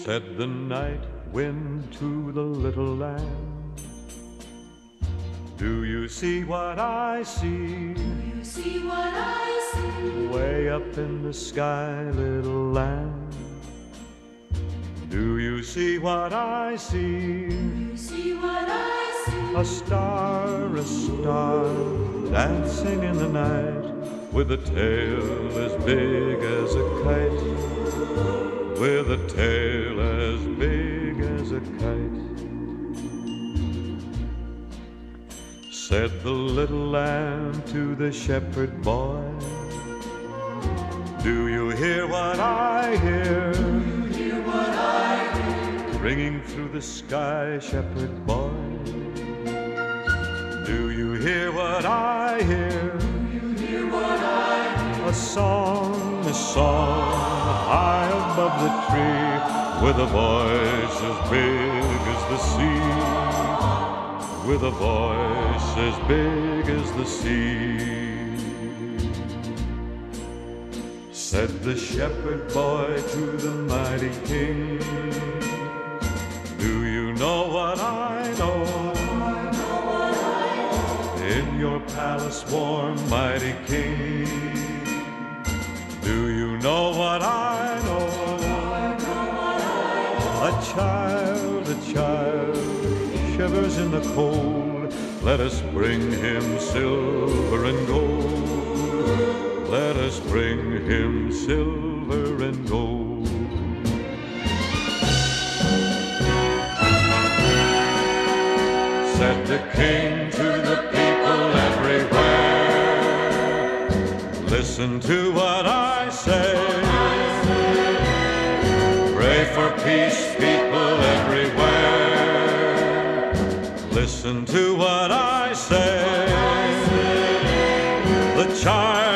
Said the night wind to the little lamb, do you see what I see? Do you see what I see? Way up in the sky, little lamb. Do you see what I see? Do you see what I see? A star, dancing in the night, with a tail as big as a kite, with a tail as big as a kite. Said the little lamb to the shepherd boy, do you hear what I hear? Do you hear what I hear? Ringing through the sky, shepherd boy. Do you hear what I hear? Do you hear what I hear? A song, high above the tree, with a voice as big as the sea, with a voice as big as the sea. Said the shepherd boy to the mighty king, do you know what I know? In your palace warm, mighty king, do you know what I know? A child shivers in the cold. Let us bring him silver and gold. Let us bring him silver and gold. Said the king to the people everywhere, listen to what I say. Pray for peace, people everywhere. Listen to what I say. The child